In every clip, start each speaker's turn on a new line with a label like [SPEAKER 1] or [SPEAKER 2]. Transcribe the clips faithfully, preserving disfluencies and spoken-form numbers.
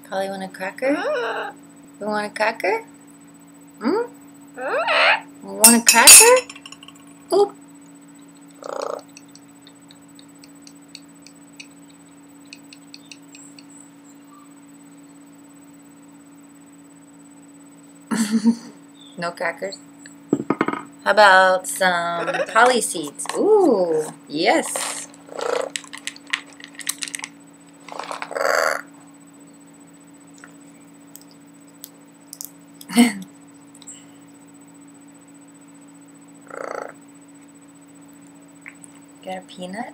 [SPEAKER 1] Holly, want a cracker? You want a cracker? Hmm? You want a cracker? Oop. No crackers? How about some poly seeds? Ooh, yes. Got a peanut?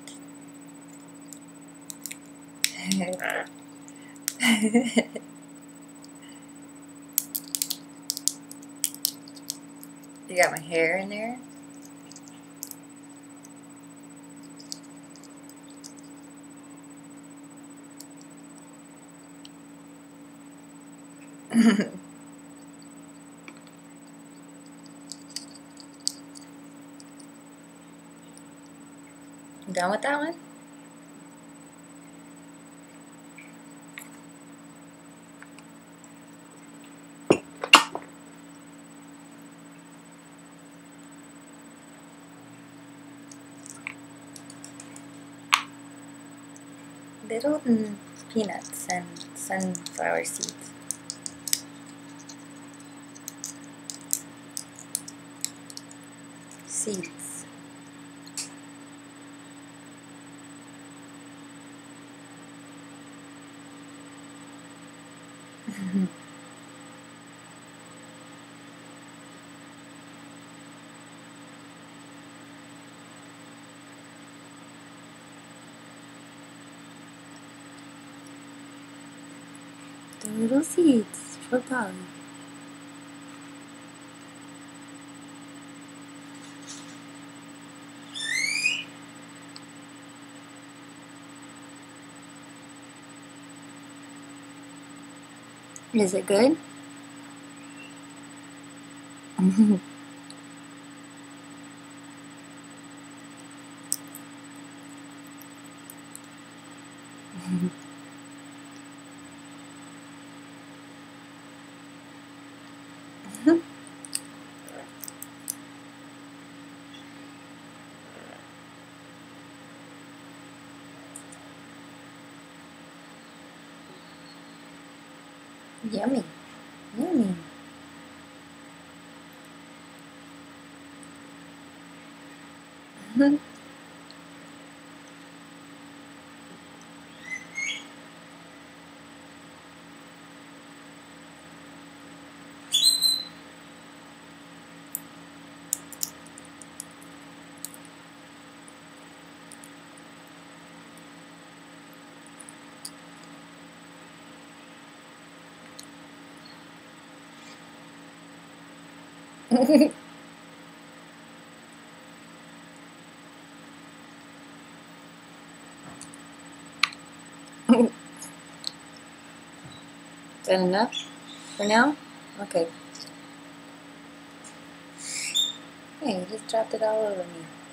[SPEAKER 1] You got my hair in there? Done with that one? Little mm, peanuts and sunflower seeds. Seeds. The little seeds for Polly. Is it good? Yummy. Yummy. Is that enough for now? Okay. Hey, you just dropped it all over me.